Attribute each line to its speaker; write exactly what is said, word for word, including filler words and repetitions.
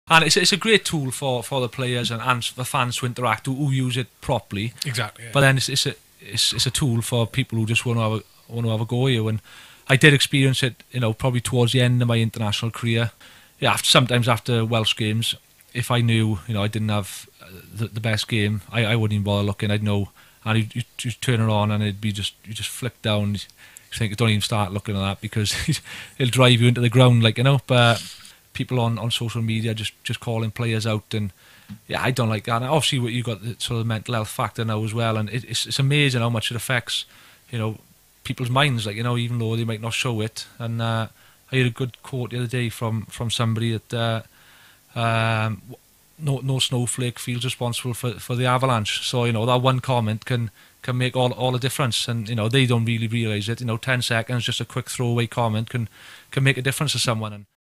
Speaker 1: And it's it's a great tool for, for the players and, and the fans to interact who, who use it properly.
Speaker 2: Exactly. Yeah.
Speaker 1: But then it's it's a it's, it's a tool for people who just want to have a want to have a go at you. And I did experience it, you know, probably towards the end of my international career. Yeah, after, sometimes after Welsh games, if I knew, you know, I didn't have the, the best game, I, I wouldn't even bother looking. I'd know, and you you just turn it on and it'd be just you just flick down. You think don't even start looking at that because it'll drive you into the ground, like, you know. But people on, on social media just, just calling players out, and yeah, I don't like that. And obviously, you got the sort of mental health factor now as well, and it, it's it's amazing how much it affects, you know, people's minds. Like, you know, even though they might not show it. And uh, I heard a good quote the other day from, from somebody that uh, um, no no snowflake feels responsible for, for the avalanche. So, you know, that one comment can can make all all the difference, and you know they don't really realise it. You know, ten seconds, just a quick throwaway comment can can make a difference to someone. And